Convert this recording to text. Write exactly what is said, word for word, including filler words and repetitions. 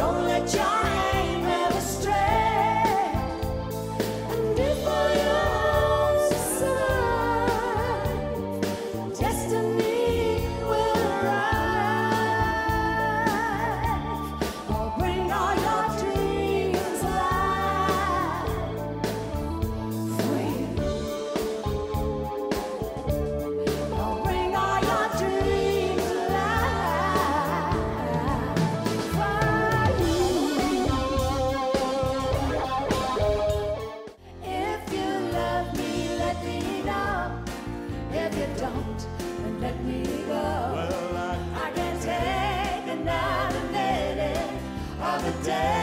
Don't let your aim ever stray. And if for your own sake, destiny will arrive. Oh, bring all your dreams alive for you. Oh, bring all your dreams alive for you. If you love me, let me know. If you don't, then let me go. Well, I I can't take another minute of the day.